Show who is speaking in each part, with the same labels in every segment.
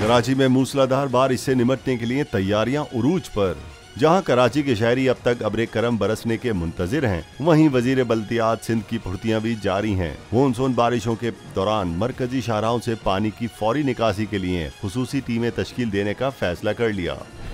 Speaker 1: कराची में मूसलाधार बारिश से निपटने के लिए तैयारियां उरूज पर। जहां कराची के शहरी अब तक अब्रे करम बरसने के मुंतजिर हैं, वहीं वजीर बल्दियात सिंध की फुर्तियां भी जारी हैं। मानसून बारिशों के दौरान मरकजी शाहराहों से पानी की फौरी निकासी के लिए खुसूसी टीमें तश्कील देने का फैसला कर लिया।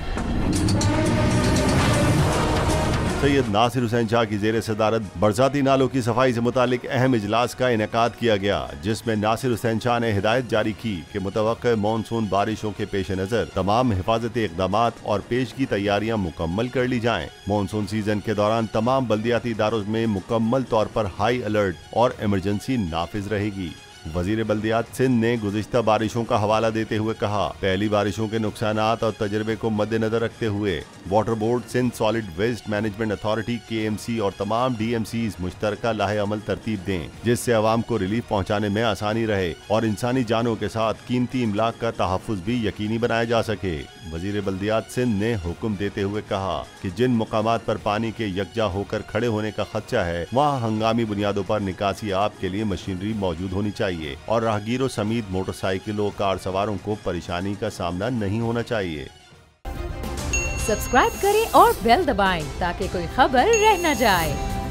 Speaker 1: सैयद नासिर हुसैन शाह की जेर सदारत बरसाती नालों की सफाई से मुतालिक अहम इजलास का इनेकाद किया गया, जिसमें नासिर हुसैन शाह ने हिदायत जारी की कि मुतवक्किल मानसून बारिशों के पेश नजर तमाम हिफाजती इक़दामात और पेश की तैयारियां मुकम्मल कर ली जाएं। मानसून सीजन के दौरान तमाम बल्दियाती इदारों में मुकम्मल तौर पर हाई अलर्ट और इमरजेंसी नाफिज रहेगी। वजीर बल्दियात सिंध ने गुज़िश्ता बारिशों का हवाला देते हुए कहा, पहली बारिशों के नुकसानात और तजर्बे को मद्देनजर रखते हुए water board, Sindh solid waste management authority, KMC और तमाम DMCs मुश्तरका लाहे अमल तरतीब दें, जिससे अवाम को रिलीफ पहुँचाने में आसानी रहे और इंसानी जानों के साथ कीमती इमलाक का तहफ़्फ़ुज़ भी यकीनी बनाया जा सके। वजीर बल्दियात सिंध ने हुक्म देते हुए कहा कि जिन मकामात पर पानी के यकजा होकर खड़े होने का खदशा है, वहाँ हंगामी बुनियादों पर निकासी आब के लिए मशीनरी मौजूद होनी चाहिए और राहगीरों समेत मोटरसाइकिलों, कार सवारों को परेशानी का सामना नहीं होना चाहिए।
Speaker 2: सब्सक्राइब करें और बेल दबाएं ताकि कोई खबर रह न जाए।